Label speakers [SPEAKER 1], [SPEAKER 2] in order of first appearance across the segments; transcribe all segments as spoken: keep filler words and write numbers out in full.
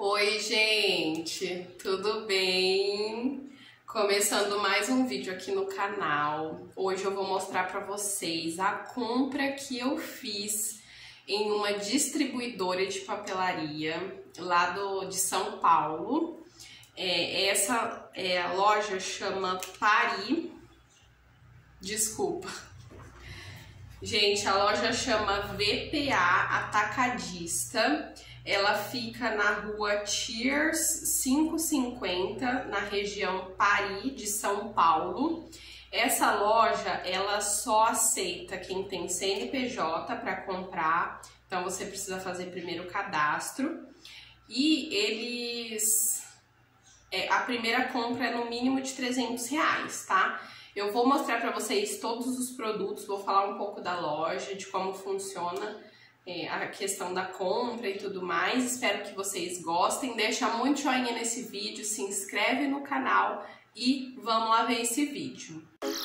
[SPEAKER 1] Oi, gente, tudo bem? Começando mais um vídeo aqui no canal. Hoje eu vou mostrar para vocês a compra que eu fiz em uma distribuidora de papelaria lá do, de São Paulo. É, essa é, a loja chama Pari. Desculpa. Gente, a loja chama V P A Atacadista. Ela fica na rua Thiers quinhentos e cinquenta, na região Pari de São Paulo. Essa loja, ela só aceita quem tem C N P J para comprar, então você precisa fazer primeiro o cadastro. E eles... É, a primeira compra é no mínimo de trezentos reais, tá? Eu vou mostrar para vocês todos os produtos, vou falar um pouco da loja, de como funciona é, a questão da compra e tudo mais. Espero que vocês gostem. Deixa muito joinha nesse vídeo, se inscreve no canal e vamos lá ver esse vídeo.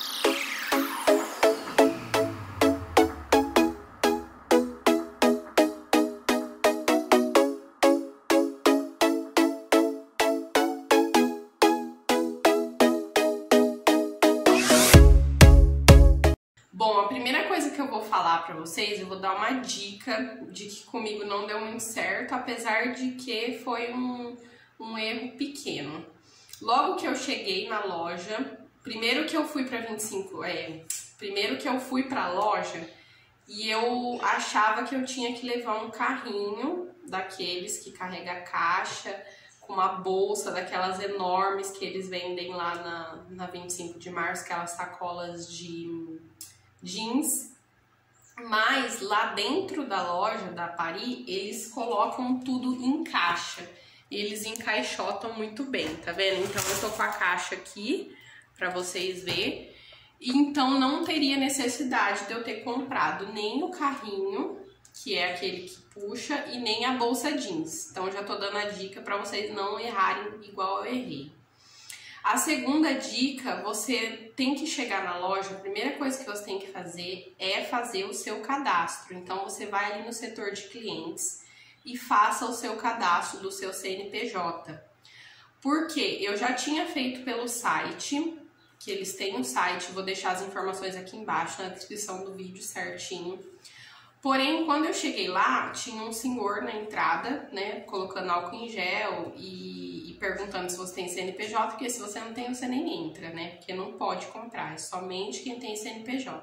[SPEAKER 1] Bom, a primeira coisa que eu vou falar pra vocês, eu vou dar uma dica de que comigo não deu muito certo, apesar de que foi um, um erro pequeno. Logo que eu cheguei na loja, primeiro que eu fui pra vinte e cinco, é, primeiro que eu fui pra loja e eu achava que eu tinha que levar um carrinho daqueles que carrega a caixa, com uma bolsa daquelas enormes que eles vendem lá na, na vinte e cinco de março, aquelas sacolas de jeans, mas lá dentro da loja da Pari, eles colocam tudo em caixa, eles encaixotam muito bem, tá vendo? Então eu tô com a caixa aqui, pra vocês verem, então não teria necessidade de eu ter comprado nem o carrinho, que é aquele que puxa, e nem a bolsa jeans, então já tô dando a dica pra vocês não errarem igual eu errei. A segunda dica, você tem que chegar na loja, a primeira coisa que você tem que fazer é fazer o seu cadastro. Então você vai ali no setor de clientes e faça o seu cadastro do seu C N P J. Porque eu já tinha feito pelo site, que eles têm um site, vou deixar as informações aqui embaixo na descrição do vídeo certinho. Porém, quando eu cheguei lá, tinha um senhor na entrada, né, colocando álcool em gel e perguntando se você tem C N P J, porque se você não tem, você nem entra, né? Porque não pode comprar, é somente quem tem C N P J.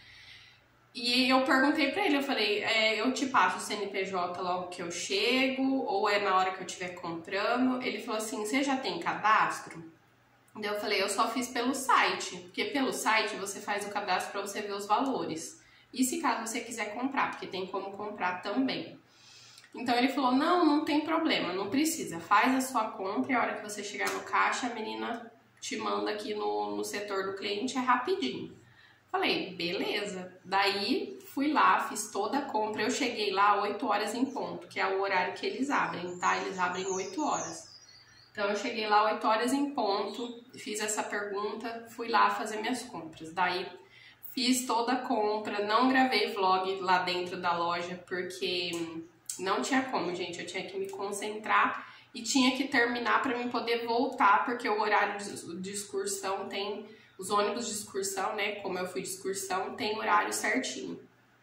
[SPEAKER 1] E eu perguntei pra ele, eu falei, é, eu te passo o C N P J logo que eu chego, ou é na hora que eu estiver comprando? Ele falou assim, você já tem cadastro? Daí eu falei, eu só fiz pelo site, porque pelo site você faz o cadastro pra você ver os valores. E se caso você quiser comprar, porque tem como comprar também. Então ele falou, não, não tem problema, não precisa, faz a sua compra e a hora que você chegar no caixa, a menina te manda aqui no, no setor do cliente, é rapidinho. Falei, beleza. Daí fui lá, fiz toda a compra, eu cheguei lá oito horas em ponto, que é o horário que eles abrem, tá? Eles abrem oito horas. Então eu cheguei lá oito horas em ponto, fiz essa pergunta, fui lá fazer minhas compras. Daí fiz toda a compra, não gravei vlog lá dentro da loja, porque não tinha como, gente, eu tinha que me concentrar e tinha que terminar para mim poder voltar, porque o horário de excursão tem, os ônibus de excursão, né, como eu fui de excursão, tem horário certinho.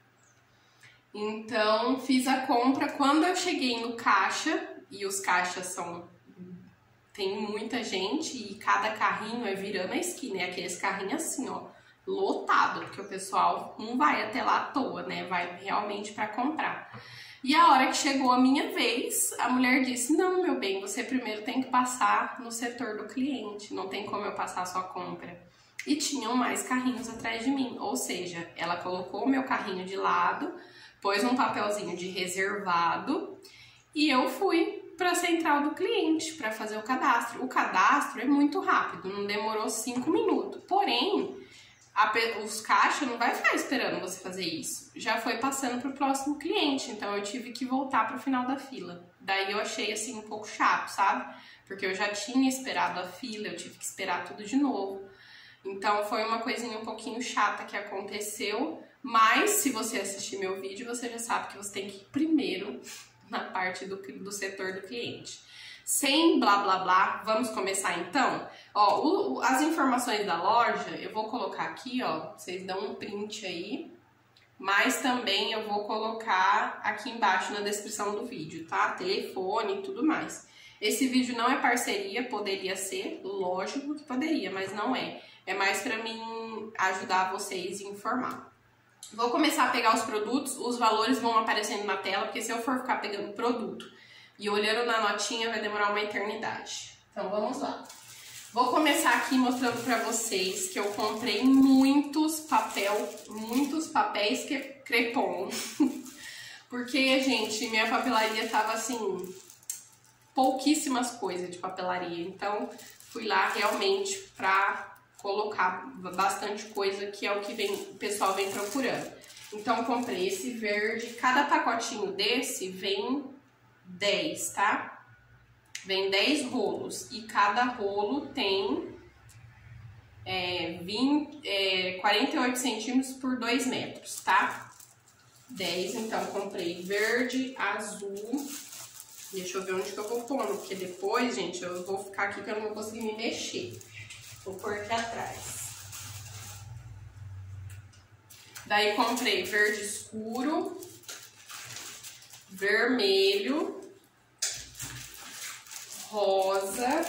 [SPEAKER 1] Então, fiz a compra, quando eu cheguei no caixa, e os caixas são, tem muita gente, e cada carrinho é virando a esquina, é aqueles carrinhos assim, ó, lotado, porque o pessoal não vai até lá à toa, né, vai realmente para comprar. E a hora que chegou a minha vez, a mulher disse, não, meu bem, você primeiro tem que passar no setor do cliente, não tem como eu passar a sua compra. E tinham mais carrinhos atrás de mim, ou seja, ela colocou o meu carrinho de lado, pôs um papelzinho de reservado e eu fui para a central do cliente para fazer o cadastro. O cadastro é muito rápido, não demorou cinco minutos, porém... A, os caixas não vai ficar esperando você fazer isso. Já foi passando para o próximo cliente, então eu tive que voltar para o final da fila. Daí eu achei assim um pouco chato, sabe? Porque eu já tinha esperado a fila, eu tive que esperar tudo de novo. Então foi uma coisinha um pouquinho chata que aconteceu, mas se você assistir meu vídeo, você já sabe que você tem que ir primeiro na parte do, do setor do cliente. Sem blá blá blá, vamos começar então? Ó, o, o, as informações da loja eu vou colocar aqui, ó, vocês dão um print aí, mas também eu vou colocar aqui embaixo na descrição do vídeo, tá? Telefone e tudo mais. Esse vídeo não é parceria, poderia ser, lógico que poderia, mas não é. É mais pra mim ajudar vocês a informar. Vou começar a pegar os produtos, os valores vão aparecendo na tela, porque se eu for ficar pegando produto e olhando na notinha vai demorar uma eternidade. Então vamos lá. Vou começar aqui mostrando pra vocês que eu comprei muitos papel, muitos papéis que crepom. Porque, gente, minha papelaria tava assim, pouquíssimas coisas de papelaria. Então fui lá realmente pra colocar bastante coisa, que é o que vem, o pessoal vem procurando. Então comprei esse verde, cada pacotinho desse vem dez, tá? Vem dez rolos e cada rolo tem é, vinte, é, quarenta e oito centímetros por dois metros, tá? dez, então comprei verde, azul. Deixa eu ver onde que eu vou pôr, porque depois, gente, eu vou ficar aqui que eu não vou conseguir me mexer. Vou pôr aqui atrás. Daí comprei verde escuro, vermelho, rosa,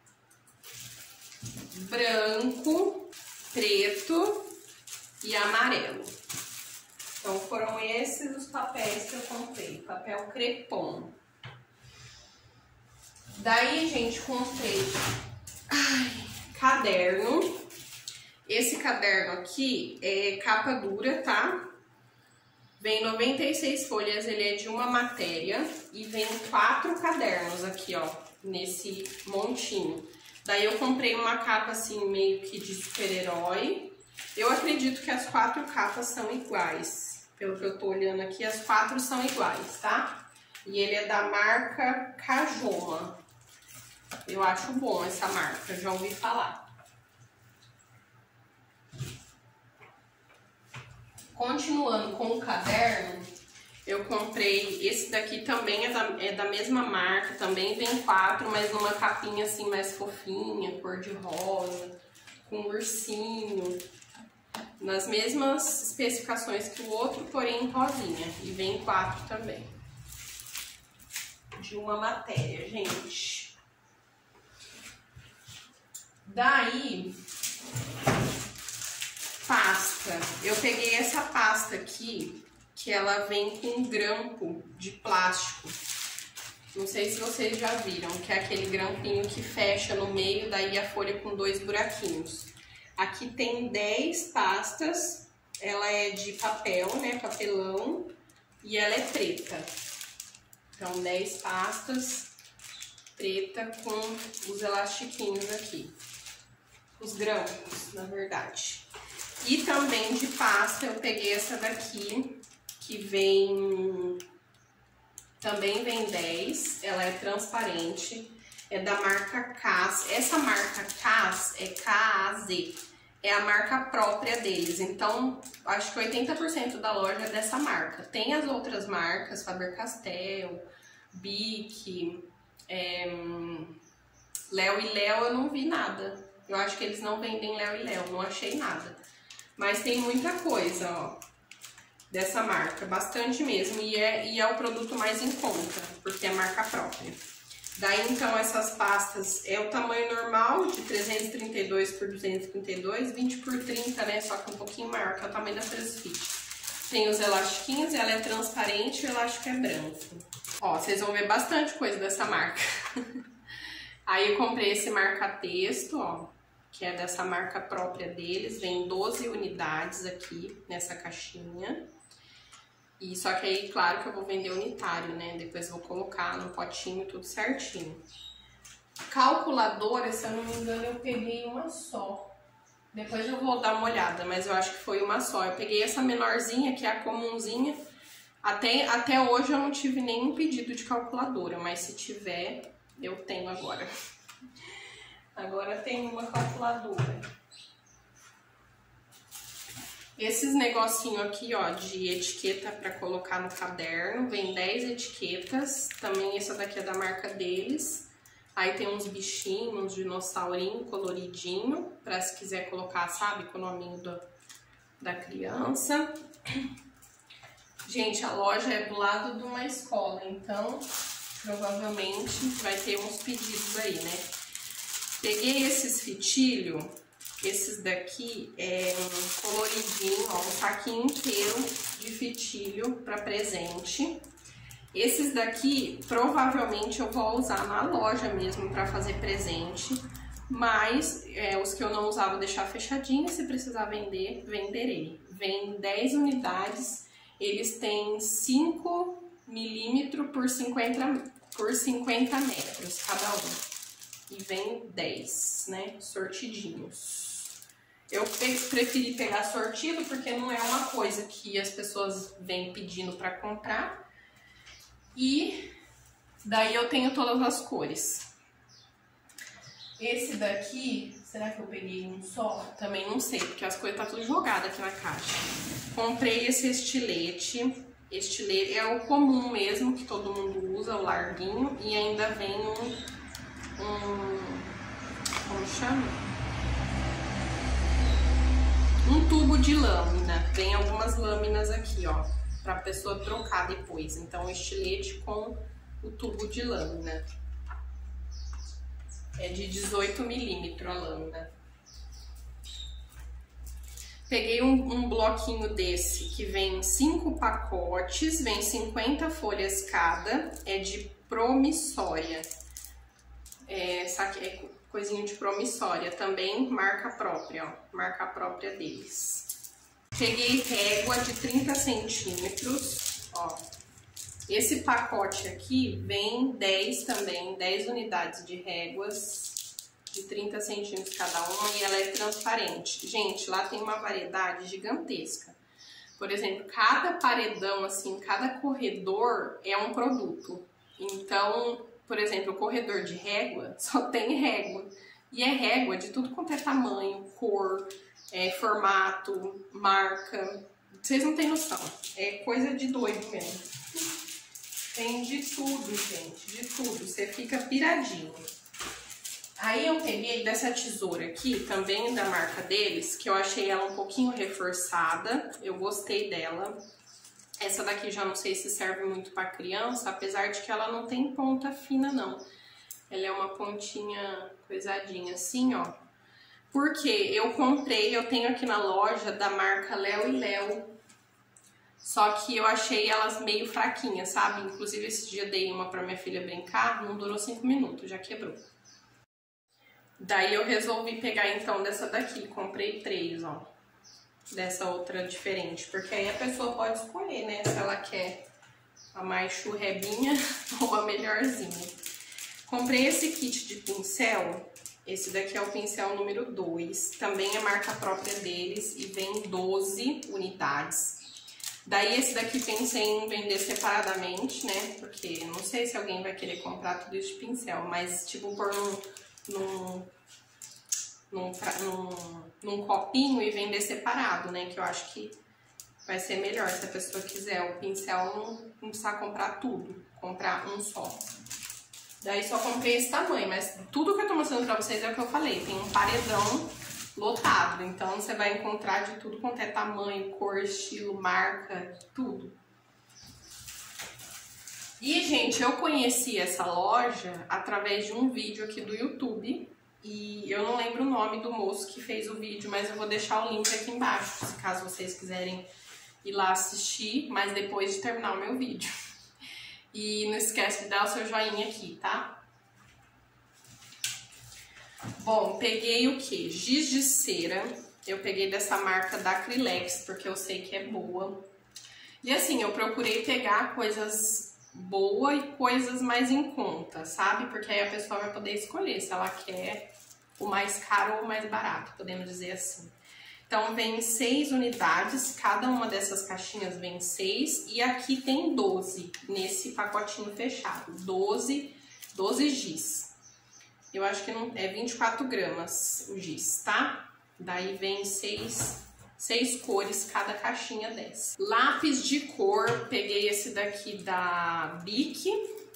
[SPEAKER 1] branco, preto e amarelo. Então foram esses os papéis que eu comprei, papel crepom. Daí, gente, comprei ai, caderno. Esse caderno aqui é capa dura, tá? Vem noventa e seis folhas, ele é de uma matéria e vem quatro cadernos aqui, ó, nesse montinho. Daí eu comprei uma capa assim, meio que de super-herói. Eu acredito que as quatro capas são iguais. Pelo que eu tô olhando aqui, as quatro são iguais, tá? E ele é da marca Cajoma. Eu acho bom essa marca, já ouvi falar. Continuando com o caderno, eu comprei, esse daqui também é da, é da mesma marca, também vem quatro, mas numa capinha assim mais fofinha, cor de rosa, com ursinho, nas mesmas especificações que o outro, porém rosinha, e vem quatro também, de uma matéria, gente. Daí, pasta. Eu peguei essa pasta aqui, que ela vem com um grampo de plástico. Não sei se vocês já viram, que é aquele grampinho que fecha no meio, daí a folha com dois buraquinhos. Aqui tem dez pastas, ela é de papel, né, papelão, e ela é preta. Então, dez pastas, preta com os elastiquinhos aqui. Os grampos, na verdade. E também de pasta eu peguei essa daqui, que vem, também vem dez, ela é transparente, é da marca Cas. Essa marca Cas é K A Z, é a marca própria deles, então acho que oitenta por cento da loja é dessa marca. Tem as outras marcas, Faber-Castell, Bic, é, Léo e Léo eu não vi nada. Eu acho que eles não vendem Léo e Léo, não achei nada. Mas tem muita coisa, ó, dessa marca, bastante mesmo, e é, e é o produto mais em conta, porque é marca própria. Daí, então, essas pastas é o tamanho normal, de trezentos e trinta e dois por duzentos e trinta e dois, vinte por trinta, né, só que um pouquinho maior, que é o tamanho da Fresfit. Tem os elastiquinhos, ela é transparente e o elástico é branco. Ó, vocês vão ver bastante coisa dessa marca. Aí eu comprei esse marca-texto, ó, que é dessa marca própria deles, vem doze unidades aqui nessa caixinha. E só que aí, claro que eu vou vender unitário, né? Depois vou colocar no potinho tudo certinho. Calculadora, se eu não me engano, eu peguei uma só. Depois eu vou dar uma olhada, mas eu acho que foi uma só. Eu peguei essa menorzinha, que é a comunzinha. Até, até hoje eu não tive nenhum pedido de calculadora, mas se tiver, eu tenho agora. Agora tem uma calculadora. Esses negocinho aqui, ó, de etiqueta para colocar no caderno, vem dez etiquetas. Também essa daqui é da marca deles. Aí tem uns bichinhos, uns dinossaurinho coloridinho, pra se quiser colocar, sabe, com o nominho do, da criança. Gente, a loja é do lado de uma escola, então provavelmente vai ter uns pedidos aí, né? Peguei esses fitilhos, esses daqui é um coloridinho, ó, um saquinho inteiro de fitilho para presente. Esses daqui provavelmente eu vou usar na loja mesmo para fazer presente, mas é, os que eu não usar vou deixar fechadinho, se precisar vender, venderei. Vem dez unidades, eles têm cinco milímetros por cinquenta, por cinquenta metros cada um. E vem dez, né, sortidinhos. Eu preferi pegar sortido porque não é uma coisa que as pessoas vêm pedindo para comprar. E daí eu tenho todas as cores. Esse daqui, será que eu peguei um só? Também não sei, porque as coisas tá tudo jogada aqui na caixa. Comprei esse estilete. Estilete é o comum mesmo, que todo mundo usa, o larguinho. E ainda vem um... um como chama? Um tubo de lâmina. Vem algumas lâminas aqui, ó, pra pessoa trocar depois. Então, estilete com o tubo de lâmina. É de dezoito milímetros a lâmina. Peguei um, um bloquinho desse que vem cinco pacotes, vem cinquenta folhas cada, é de promissória. É, é coisinha de promissória, também marca própria, ó, marca própria deles. Peguei régua de trinta centímetros, ó. Esse pacote aqui vem dez também, dez unidades de réguas de trinta centímetros cada uma e ela é transparente. Gente, lá tem uma variedade gigantesca. Por exemplo, cada paredão, assim, cada corredor é um produto. Então, por exemplo, o corredor de régua só tem régua. E é régua de tudo quanto é tamanho, cor, é, formato, marca. Vocês não têm noção. É coisa de doido mesmo. Tem de tudo, gente. De tudo. Você fica piradinho. Aí eu peguei dessa tesoura aqui, também da marca deles, que eu achei ela um pouquinho reforçada. Eu gostei dela. Essa daqui já não sei se serve muito para criança, apesar de que ela não tem ponta fina, não. Ela é uma pontinha coisadinha assim, ó. Porque eu comprei, eu tenho aqui na loja da marca Léo e Léo. Só que eu achei elas meio fraquinhas, sabe? Inclusive esse dia dei uma pra minha filha brincar, não durou cinco minutos, já quebrou. Daí eu resolvi pegar então dessa daqui, comprei três, ó. Dessa outra diferente, porque aí a pessoa pode escolher, né? Se ela quer a mais churrebinha ou a melhorzinha. Comprei esse kit de pincel, esse daqui é o pincel número dois, também é marca própria deles e vem doze unidades. Daí esse daqui pensei em vender separadamente, né? Porque não sei se alguém vai querer comprar tudo isso de pincel, mas tipo pôr num, num, num, num, num copinho e vender separado, né? Que eu acho que vai ser melhor se a pessoa quiser o pincel, não, não precisar comprar tudo, comprar um só. Daí só comprei esse tamanho, mas tudo que eu tô mostrando pra vocês é o que eu falei, tem um paredão lotado, então você vai encontrar de tudo quanto é tamanho, cor, estilo, marca, tudo. E, gente, eu conheci essa loja através de um vídeo aqui do YouTube, e eu não lembro o nome do moço que fez o vídeo, mas eu vou deixar o link aqui embaixo, se caso vocês quiserem ir lá assistir, mas depois de terminar o meu vídeo. E não esquece de dar o seu joinha aqui, tá? Bom, peguei o que? Giz de cera. Eu peguei dessa marca da Acrylex, porque eu sei que é boa. E assim, eu procurei pegar coisas boas e coisas mais em conta, sabe? Porque aí a pessoa vai poder escolher se ela quer o mais caro ou o mais barato, podemos dizer assim. Então, vem seis unidades, cada uma dessas caixinhas vem seis, e aqui tem doze, nesse pacotinho fechado, doze, doze giz. Eu acho que não, é vinte e quatro gramas o giz, tá? Daí vem seis, seis cores cada caixinha dessa. Lápis de cor, peguei esse daqui da Bic,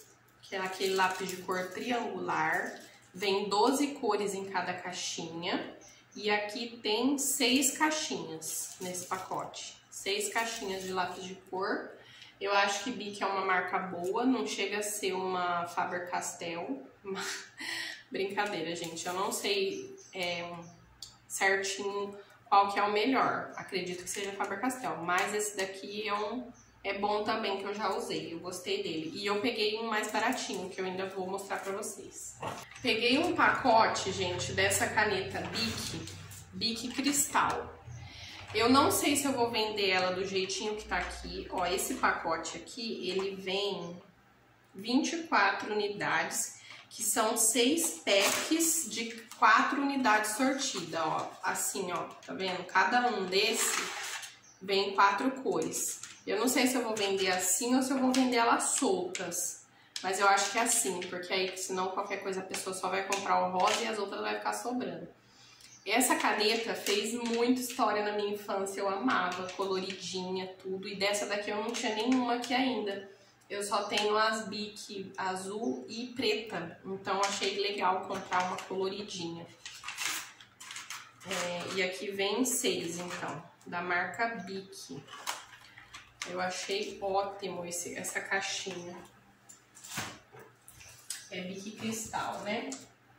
[SPEAKER 1] que é aquele lápis de cor triangular. Vem doze cores em cada caixinha. E aqui tem seis caixinhas nesse pacote. Seis caixinhas de lápis de cor. Eu acho que Bic é uma marca boa, não chega a ser uma Faber-Castell. Brincadeira, gente. Eu não sei é, certinho qual que é o melhor. Acredito que seja Faber-Castell. Mas esse daqui é, um, é bom também, que eu já usei. Eu gostei dele. E eu peguei um mais baratinho, que eu ainda vou mostrar pra vocês. Peguei um pacote, gente, dessa caneta Bic, Bic Cristal. Eu não sei se eu vou vender ela do jeitinho que tá aqui. Ó, esse pacote aqui, ele vem vinte e quatro unidades, que são seis packs de quatro unidades sortidas, ó. Assim, ó, tá vendo? Cada um desse vem quatro cores. Eu não sei se eu vou vender assim ou se eu vou vender elas soltas. Mas eu acho que é assim, porque aí senão qualquer coisa a pessoa só vai comprar o rosa e as outras vai ficar sobrando. Essa caneta fez muita história na minha infância, eu amava, coloridinha, tudo. E dessa daqui eu não tinha nenhuma aqui ainda. Eu só tenho as Bic azul e preta, então achei legal comprar uma coloridinha. É, e aqui vem seis, então, da marca Bic. Eu achei ótimo esse, essa caixinha. É Bic Cristal, né?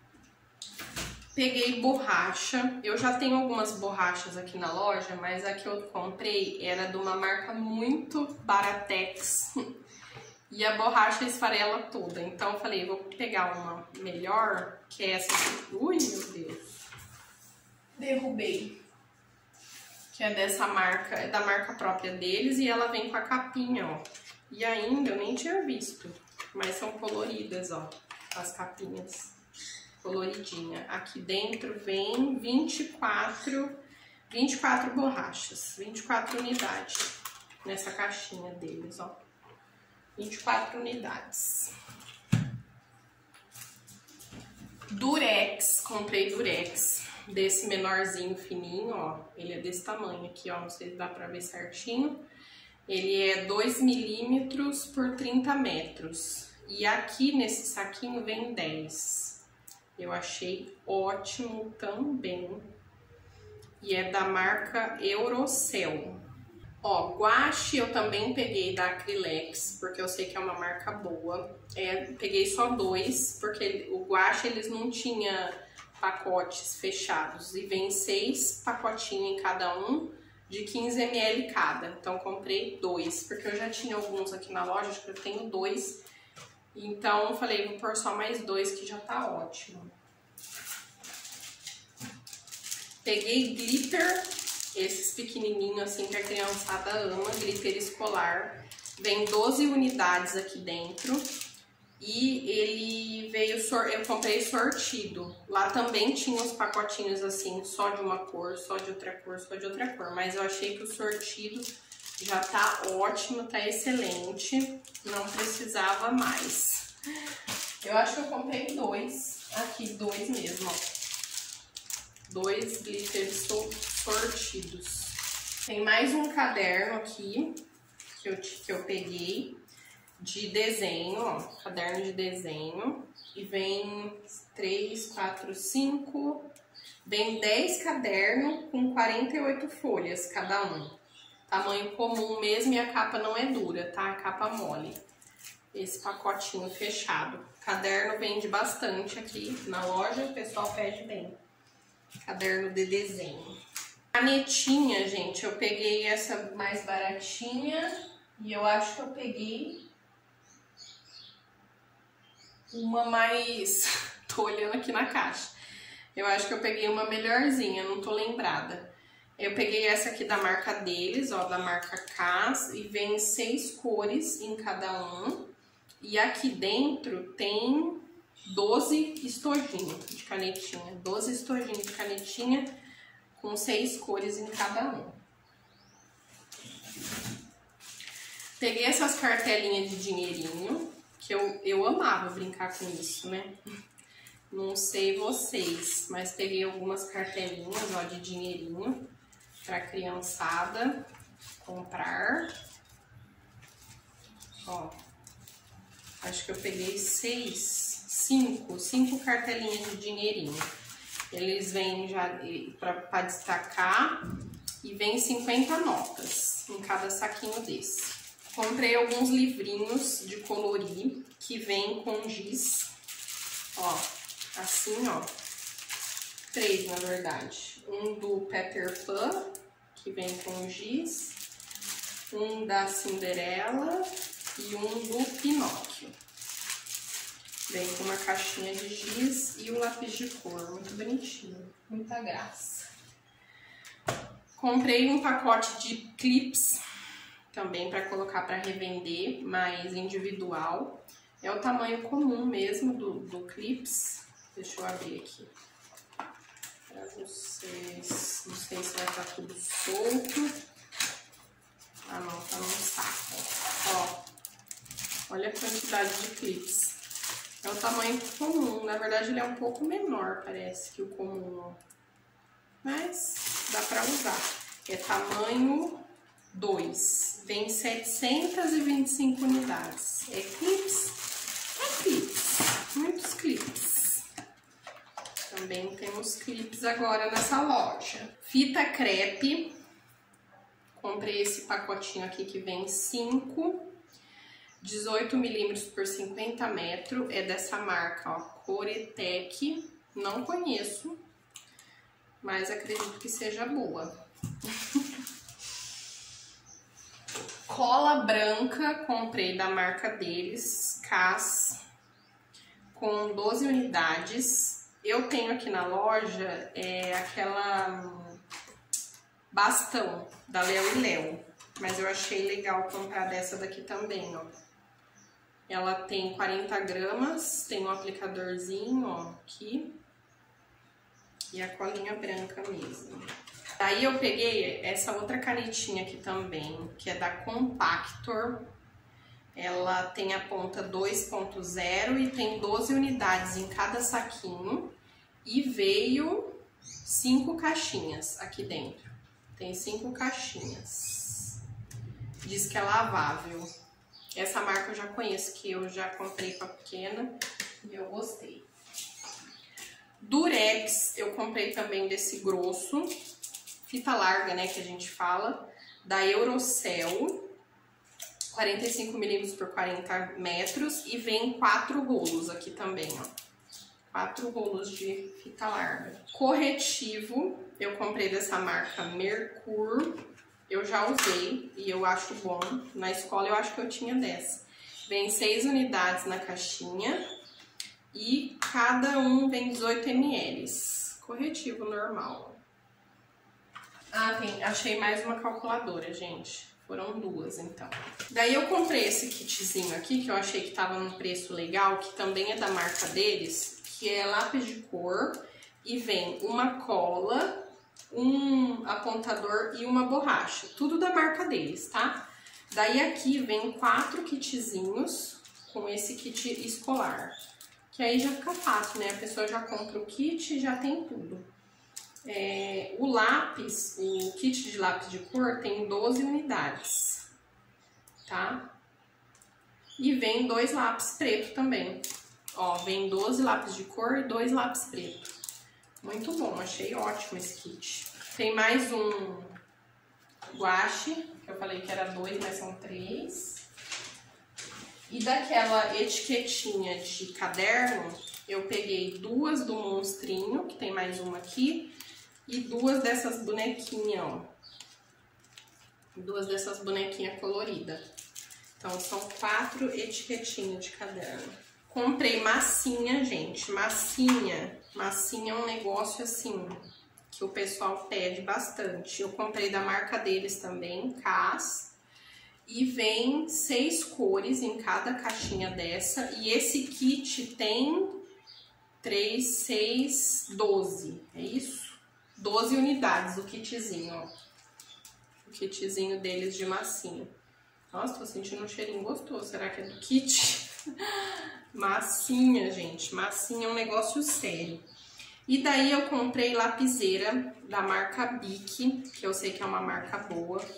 [SPEAKER 1] Peguei borracha. Eu já tenho algumas borrachas aqui na loja, mas a que eu comprei era de uma marca muito baratex. E a borracha esfarela toda. Então eu falei, vou pegar uma melhor, que é essa aqui. Ui, meu Deus. Derrubei. Que é dessa marca, é da marca própria deles, e ela vem com a capinha, ó. E ainda eu nem tinha visto, mas são coloridas, ó, as capinhas. Coloridinha. Aqui dentro vem vinte e quatro, vinte e quatro borrachas, vinte e quatro unidades nessa caixinha deles, ó. vinte e quatro unidades. Durex, comprei Durex, desse menorzinho fininho, ó. Ele é desse tamanho aqui, ó, não sei se dá pra ver certinho. Ele é dois milímetros por trinta metros. E aqui nesse saquinho vem dez. Eu achei ótimo também. E é da marca Eurocell. Ó, guache eu também peguei da Acrylex, porque eu sei que é uma marca boa. É, peguei só dois, porque o guache eles não tinham pacotes fechados. E vem seis pacotinhos em cada um, de quinze mililitros cada. Então comprei dois, porque eu já tinha alguns aqui na loja, acho que eu tenho dois. Então, eu falei, vou pôr só mais dois que já tá ótimo. Peguei glitter, esses pequenininhos assim que a criançada ama, glitter escolar. Vem doze unidades aqui dentro. E ele veio, eu comprei sortido. Lá também tinha uns pacotinhos assim, só de uma cor, só de outra cor, só de outra cor. Mas eu achei que o sortido já tá ótimo, tá excelente. Não precisava mais. Eu acho que eu comprei dois. Aqui, dois mesmo, ó. Dois glitters sortidos. Tem mais um caderno aqui que eu, que eu peguei de desenho, ó. Caderno de desenho. E vem três, quatro, cinco. Vem dez cadernos com quarenta e oito folhas cada um. Tamanho comum mesmo, e a capa não é dura, tá? A capa mole. Esse pacotinho fechado. Caderno vende bastante aqui na loja, o pessoal pede bem. Caderno de desenho. Canetinha, gente, eu peguei essa mais baratinha. E eu acho que eu peguei uma mais... Tô olhando aqui na caixa. Eu acho que eu peguei uma melhorzinha, não tô lembrada. Eu peguei essa aqui da marca deles, ó, da marca Cas, e vem seis cores em cada um. E aqui dentro tem doze estojinhos de canetinha, doze estojinhos de canetinha com seis cores em cada um. Peguei essas cartelinhas de dinheirinho, que eu, eu amava brincar com isso, né? Não sei vocês, mas peguei algumas cartelinhas, ó, de dinheirinho pra criançada comprar. Ó. Acho que eu peguei seis, cinco, cinco cartelinhas de dinheirinho. Eles vêm já para destacar e vem cinquenta notas em cada saquinho desse. Comprei alguns livrinhos de colorir que vem com giz, ó, assim, ó, três na verdade. Um do Peter Pan, que vem com giz, um da Cinderela e um do Pinóquio. Vem com uma caixinha de giz e o lápis de cor, muito bonitinho, muita graça. Comprei um pacote de clips, também para colocar para revender, mas individual. É o tamanho comum mesmo do, do clips. Deixa eu abrir aqui para vocês. Não sei se vai estar tudo solto. Ah não, tá no saco. Ó, olha a quantidade de clips. É o tamanho comum, na verdade ele é um pouco menor, parece, que o comum, ó. Mas dá pra usar. É tamanho dois. Vem setecentas e vinte e cinco unidades. É clips? É clips. Muitos clips. Também temos clips agora nessa loja. Fita crepe. Comprei esse pacotinho aqui que vem cinco. dezoito milímetros por cinquenta metros, é dessa marca, ó, Coretec, não conheço, mas acredito que seja boa. Cola branca, comprei da marca deles, Cas, com doze unidades. Eu tenho aqui na loja é, aquela bastão da Léo e Léo, mas eu achei legal comprar dessa daqui também, ó. Ela tem quarenta gramas, tem um aplicadorzinho, ó, aqui. E a colinha branca mesmo. Aí eu peguei essa outra canetinha aqui também, que é da Compactor. Ela tem a ponta dois ponto zero e tem doze unidades em cada saquinho. E veio cinco caixinhas aqui dentro. Tem cinco caixinhas. Diz que é lavável. Essa marca eu já conheço, que eu já comprei pra pequena e eu gostei. Durex, eu comprei também desse grosso, fita larga, né, que a gente fala, da Eurocell, quarenta e cinco milímetros por quarenta metros, e vem quatro rolos aqui também, ó. Quatro rolos de fita larga. Corretivo, eu comprei dessa marca Mercur. Eu já usei e eu acho bom. Na escola eu acho que eu tinha dez. Vem seis unidades na caixinha e cada um vem dezoito mililitros. Corretivo normal. Ah, tem, achei mais uma calculadora, gente. Foram duas, então. Daí eu comprei esse kitzinho aqui, que eu achei que tava num preço legal, que também é da marca deles, que é lápis de cor e vem uma cola, um apontador e uma borracha, tudo da marca deles, tá? Daí aqui vem quatro kitzinhos com esse kit escolar, que aí já fica fácil, né? A pessoa já compra o kit e já tem tudo. É, o lápis, o kit de lápis de cor tem doze unidades, tá? E vem dois lápis preto também. Ó, vem doze lápis de cor e dois lápis preto. Muito bom, achei ótimo esse kit. Tem mais um guache, que eu falei que era dois, mas são três. E daquela etiquetinha de caderno, eu peguei duas do monstrinho, que tem mais uma aqui, e duas dessas bonequinhas, ó. Duas dessas bonequinhas coloridas. Então, são quatro etiquetinhas de caderno. Comprei massinha, gente. Massinha. Massinha é um negócio assim que o pessoal pede bastante. Eu comprei da marca deles também, Cas. E vem seis cores em cada caixinha dessa. E esse kit tem três, seis, doze. É isso? doze unidades o kitzinho, ó. O kitzinho deles de massinha. Nossa, tô sentindo um cheirinho gostoso. Será que é do kit? Massinha, gente. Massinha é um negócio sério. E daí eu comprei lapiseira da marca Bic, que eu sei que é uma marca boa.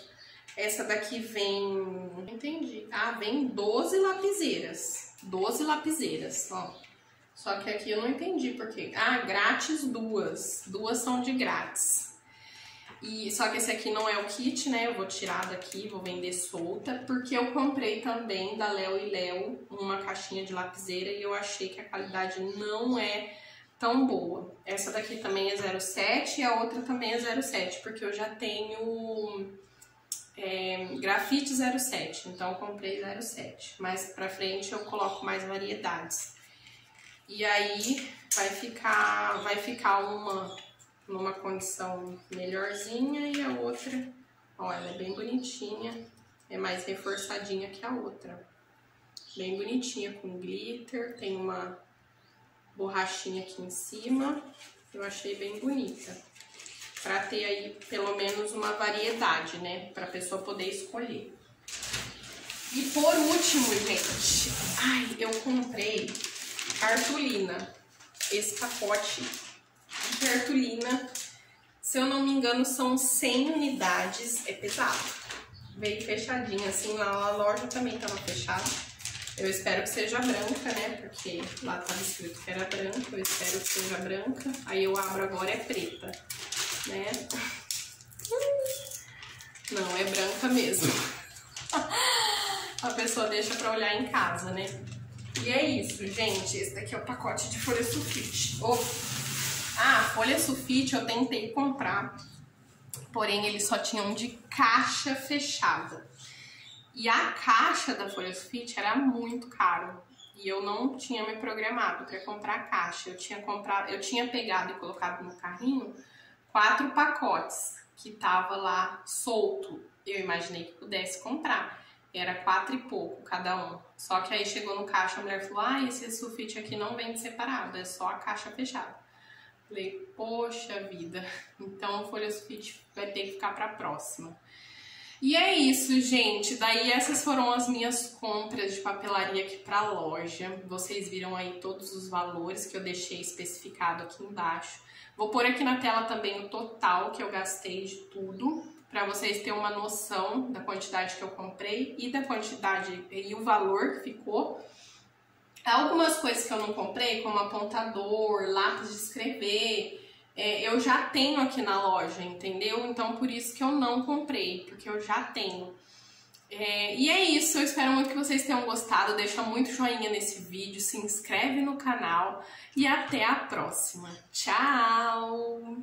[SPEAKER 1] Essa daqui vem... Não entendi. Ah, vem doze lapiseiras. doze lapiseiras, ó. Só que aqui eu não entendi por quê. Ah, grátis duas. Duas são de grátis. E, só que esse aqui não é o kit, né? Eu vou tirar daqui, vou vender solta. Porque eu comprei também da Léo e Léo uma caixinha de lapiseira e eu achei que a qualidade não é tão boa. Essa daqui também é zero sete e a outra também é zero sete, porque eu já tenho é, grafite zero sete, então eu comprei zero sete. Mais pra frente eu coloco mais variedades. E aí vai ficar, vai ficar uma numa condição melhorzinha e a outra, ó, ela é bem bonitinha, é mais reforçadinha que a outra. Bem bonitinha, com glitter, tem uma borrachinha aqui em cima, eu achei bem bonita. Pra ter aí pelo menos uma variedade, né, pra pessoa poder escolher. E por último, gente, ai, eu comprei cartolina. Esse pacote de cartolina, se eu não me engano, são cem unidades, é pesado. Veio fechadinho assim, lá na loja também tava fechado. Eu espero que seja branca, né, porque lá tava escrito que era branca, eu espero que seja branca. Aí eu abro agora, é preta, né. Não, é branca mesmo. A pessoa deixa pra olhar em casa, né. E é isso, gente. Esse daqui é o pacote de folha sulfite. Oh. Ah, folha sulfite eu tentei comprar, porém eles só tinham de caixa fechada. E a caixa da folha sulfite era muito caro. E eu não tinha me programado para comprar a caixa. Eu tinha comprado, eu tinha pegado e colocado no carrinho quatro pacotes que tava lá solto. Eu imaginei que pudesse comprar. Era quatro e pouco cada um. Só que aí chegou no caixa, a mulher falou: ah, esse sulfite aqui não vem separado, é só a caixa fechada. Falei, poxa vida, então a folha sulfite vai ter que ficar pra próxima. E é isso, gente. Daí essas foram as minhas compras de papelaria aqui pra loja. Vocês viram aí todos os valores que eu deixei especificado aqui embaixo. Vou pôr aqui na tela também o total que eu gastei de tudo, para vocês terem uma noção da quantidade que eu comprei e da quantidade e o valor que ficou. Algumas coisas que eu não comprei, como apontador, lápis de escrever, é, eu já tenho aqui na loja, entendeu? Então por isso que eu não comprei, porque eu já tenho. É, e é isso, eu espero muito que vocês tenham gostado. Deixa muito joinha nesse vídeo, se inscreve no canal e até a próxima. Tchau!